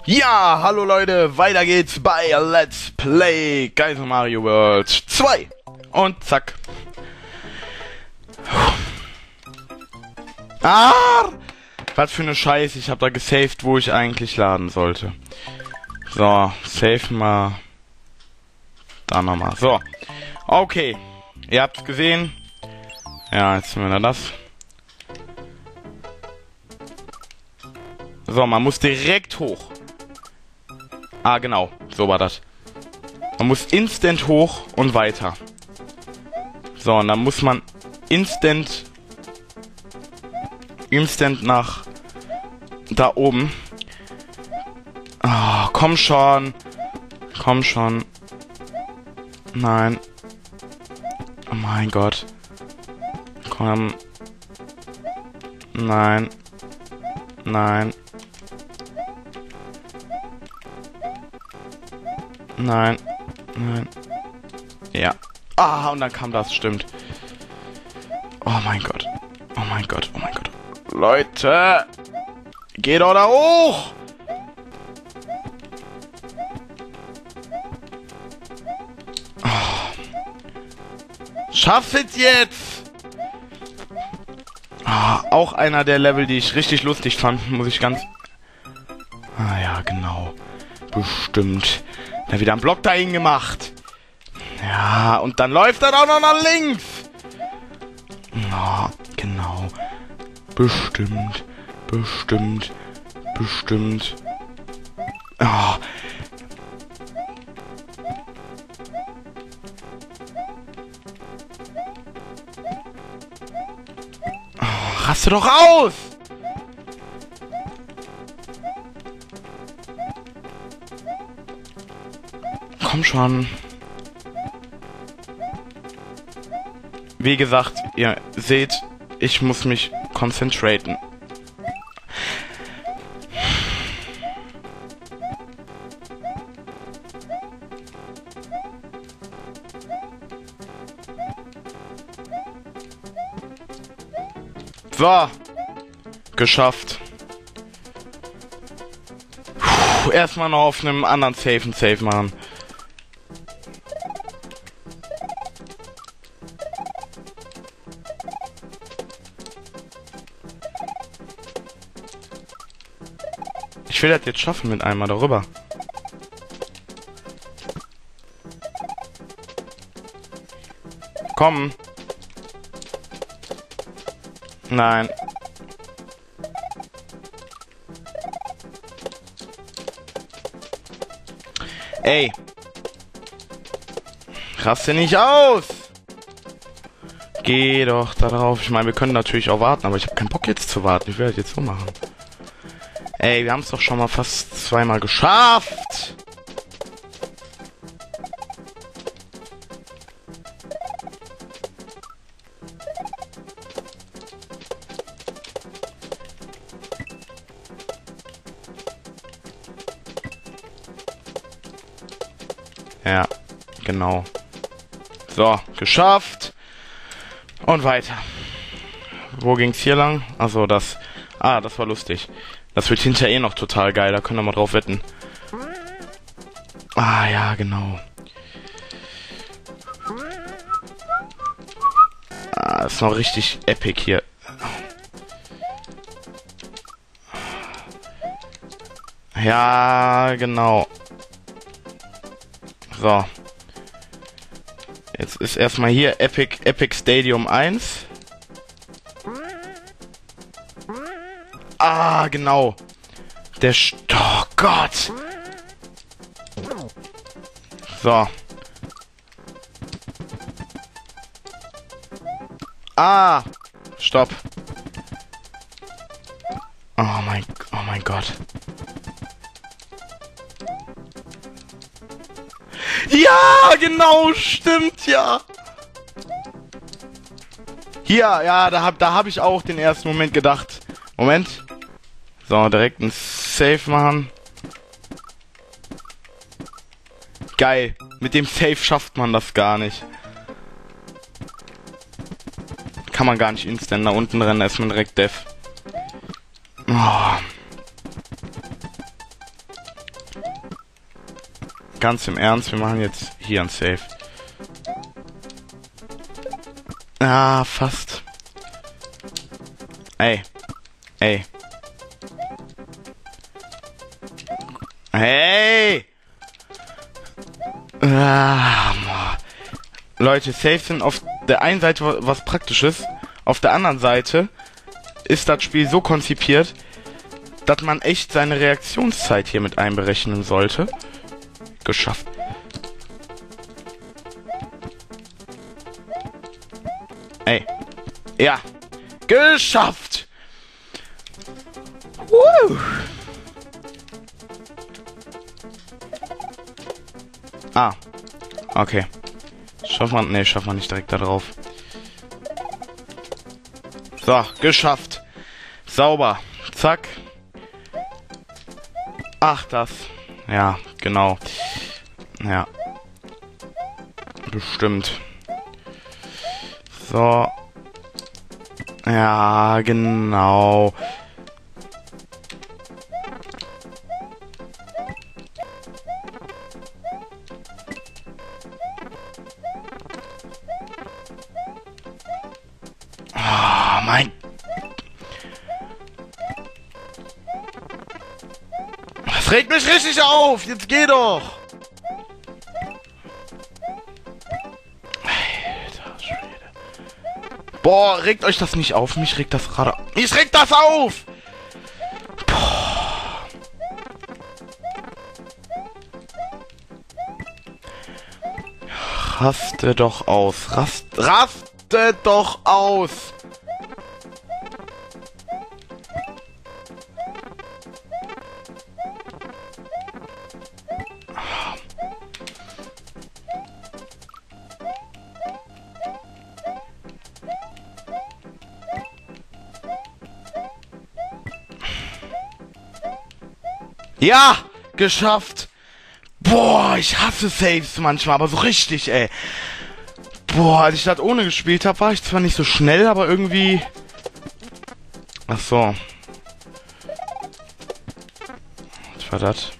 Ja, hallo Leute, weiter geht's bei Let's Play Geisel Mario World 2. Und zack. Ah! Was für eine Scheiße, ich habe da gesaved, wo ich eigentlich laden sollte. So, save mal. Da nochmal. So. Okay. Ihr habt's gesehen. Ja, jetzt sind wir da das. So, man muss direkt hoch. Ah, genau. So war das. Man muss instant hoch und weiter. So, und dann muss man instant nach da oben. Oh, komm schon. Komm schon. Nein. Oh mein Gott. Komm. Nein. Nein. Nein. Nein. Ja. Ah, und dann kam das, stimmt. Oh mein Gott. Oh mein Gott. Oh mein Gott. Leute! Geht doch da hoch! Oh. Schaff es jetzt! Ah, auch einer der Level, die ich richtig lustig fand, muss ich ganz... Ah ja, genau. Bestimmt. Da wieder einen Block dahin gemacht. Ja, und dann läuft er auch noch nach links. Ja, genau. Bestimmt. Bestimmt. Bestimmt. Oh. Oh, raste doch aus! Komm schon. Wie gesagt, ihr seht, ich muss mich konzentrieren. So. Geschafft. Puh, erstmal noch auf einem anderen Save machen. Ich will das jetzt schaffen mit einmal darüber. Komm. Nein. Ey. Raste nicht aus. Geh doch da drauf. Ich meine, wir können natürlich auch warten, aber ich habe keinen Bock jetzt zu warten. Ich will das jetzt so machen. Ey, wir haben es doch schon mal fast zweimal geschafft. Ja, genau. So, geschafft. Und weiter. Wo ging's hier lang? Achso, das... Ah, das war lustig. Das wird hinterher eh noch total geil, da können wir mal drauf wetten. Ah, ja, genau. Ah, ist noch richtig epic hier. Ja, genau. So. Jetzt ist erstmal hier Epic Stadium 1. Ah, genau. Oh Gott. So. Ah. Stopp. Oh mein Gott. Ja, genau, stimmt, ja. Hier, ja, da hab ich auch den ersten Moment gedacht. Moment. So, direkt ein Save machen. Geil. Mit dem Save schafft man das gar nicht. Kann man gar nicht instant nach unten rennen, da ist man direkt deaf. Oh. Ganz im Ernst, wir machen jetzt hier ein Save. Ah, fast. Ey. Ey. Hey! Leute, Saves sind auf der einen Seite was Praktisches, auf der anderen Seite ist das Spiel so konzipiert, dass man echt seine Reaktionszeit hier mit einberechnen sollte. Geschafft. Ey. Ja. Geschafft! Woo! Ah. Okay. Schafft man? Ne, schafft man nicht direkt da drauf. So, geschafft. Sauber. Zack. Ach, das. Ja, genau. Ja. Bestimmt. So. Ja, genau. Oh, mein... Das regt mich richtig auf! Jetzt geh doch! Alter Schwede. Boah, regt euch das nicht auf? Mich regt das gerade... Mich regt das auf! Boah. Raste doch aus. Raste doch aus! Ja! Geschafft! Boah, ich hasse Saves manchmal, aber so richtig, ey. Boah, als ich das ohne gespielt habe, war ich zwar nicht so schnell, aber irgendwie... Ach so. Was war das?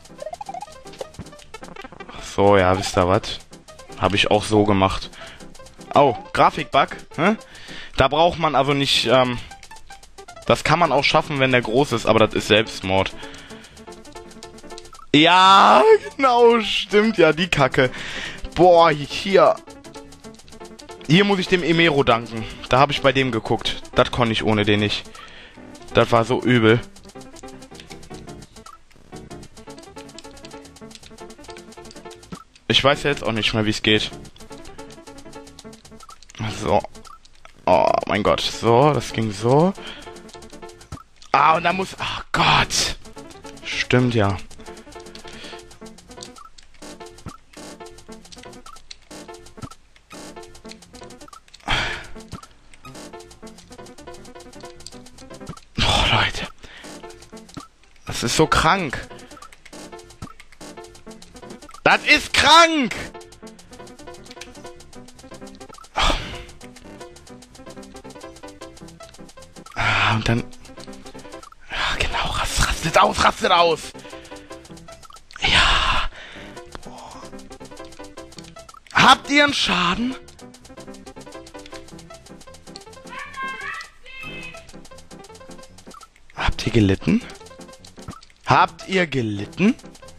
Ach so, ja, wisst ihr was? Habe ich auch so gemacht. Oh, Grafikbug, hä? Da braucht man also nicht, das kann man auch schaffen, wenn der groß ist, aber das ist Selbstmord. Ja, genau, stimmt ja, die Kacke. Boah, hier. Hier muss ich dem Emero danken. Da habe ich bei dem geguckt. Das konnte ich ohne den nicht. Das war so übel. Ich weiß ja jetzt auch nicht mehr, wie es geht. So. Oh, mein Gott. So, das ging so. Ah, und da muss... Ach Gott. Stimmt ja. Leute. Das ist so krank. Das ist krank! Ah, und dann... Ja, genau, rastet aus, rastet aus! Ja. Boah. Habt ihr einen Schaden? Habt ihr gelitten? Habt ihr gelitten?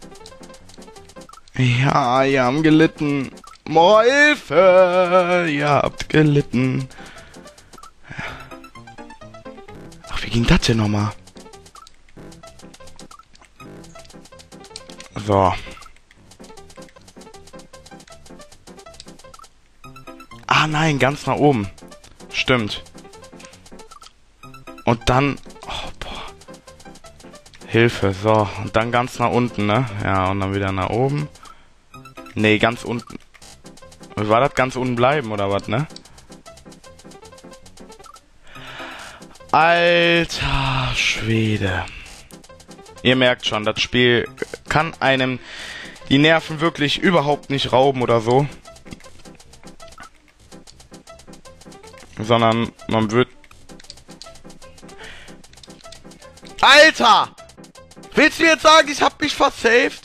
Ja, ihr habt gelitten. Boah, Hilfe! Ihr habt gelitten. Ach, wie ging das denn nochmal? So. Ah nein, ganz nach oben. Stimmt. Und dann... Hilfe, so. Und dann ganz nach unten, ne? Ja, und dann wieder nach oben. Nee, ganz unten. War das ganz unten bleiben, oder was, ne? Alter Schwede. Ihr merkt schon, das Spiel kann einem die Nerven wirklich überhaupt nicht rauben oder so. Sondern man wird... Alter! Willst du mir jetzt sagen, ich hab mich versaved?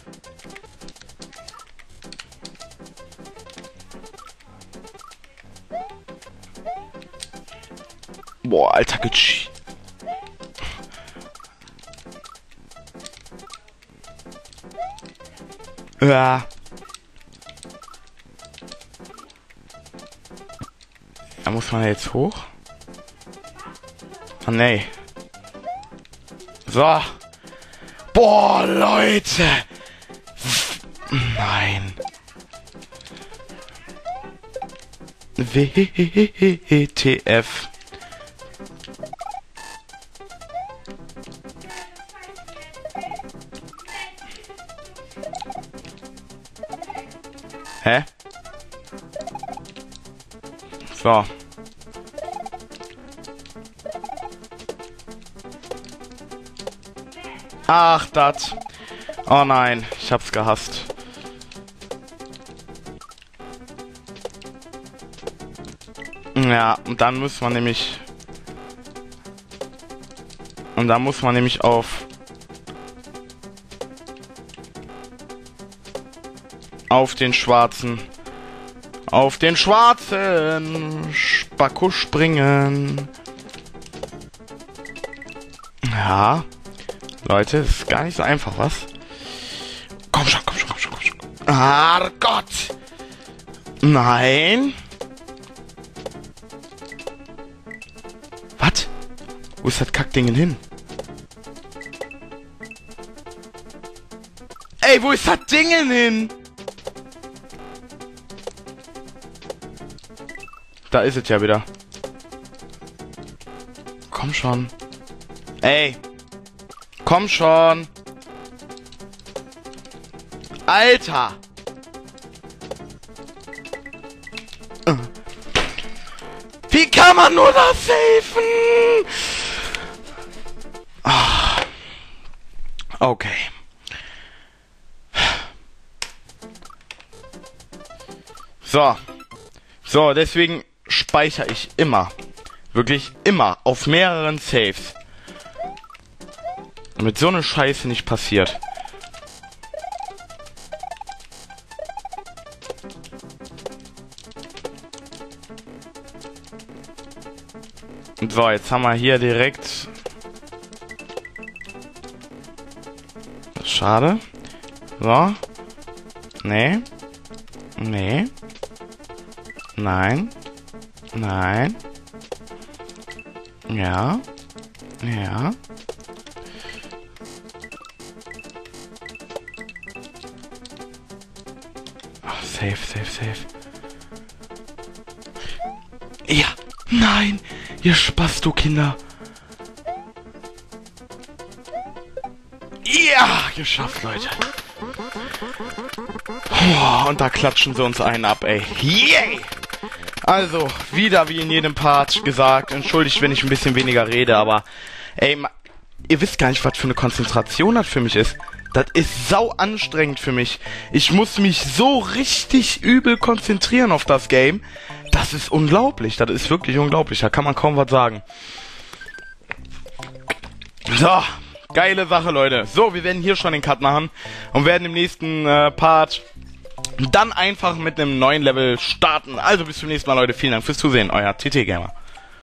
Boah, Alter, gecheat. Ja. Da muss man jetzt hoch. Ah, nee. So. Boah, Leute. Nein. WTF. Hä? So. Ach, das. Oh nein, ich hab's gehasst. Ja, und dann muss man nämlich... Und dann muss man nämlich auf den schwarzen Spacko springen. Ja. Leute, das ist gar nicht so einfach, was? Komm schon. Ah, Gott! Nein! Was? Wo ist das Kackding hin? Ey, wo ist das Ding hin? Da ist es ja wieder. Komm schon. Ey. Komm schon. Alter. Wie kann man nur das safen? Okay. So, deswegen speichere ich immer. Wirklich immer. Auf mehreren Saves. Damit so eine Scheiße nicht passiert. So, jetzt haben wir hier direkt... Schade. So. Nee. Nein. Ja. Ach, safe. Ja. Nein. Ihr Spasto-Kinder. Ja, geschafft, Leute. Und da klatschen sie uns einen ab, ey. Yay! Also, wieder wie in jedem Part gesagt, entschuldigt, wenn ich ein bisschen weniger rede, aber, ey, ihr wisst gar nicht, was für eine Konzentration das für mich ist. Das ist sau anstrengend für mich. Ich muss mich so richtig übel konzentrieren auf das Game. Das ist unglaublich, das ist wirklich unglaublich, da kann man kaum was sagen. So, geile Sache, Leute. So, wir werden hier schon den Cut machen und werden im nächsten Part dann einfach mit einem neuen Level starten. Also bis zum nächsten Mal, Leute. Vielen Dank fürs Zusehen. Euer TT Gamer.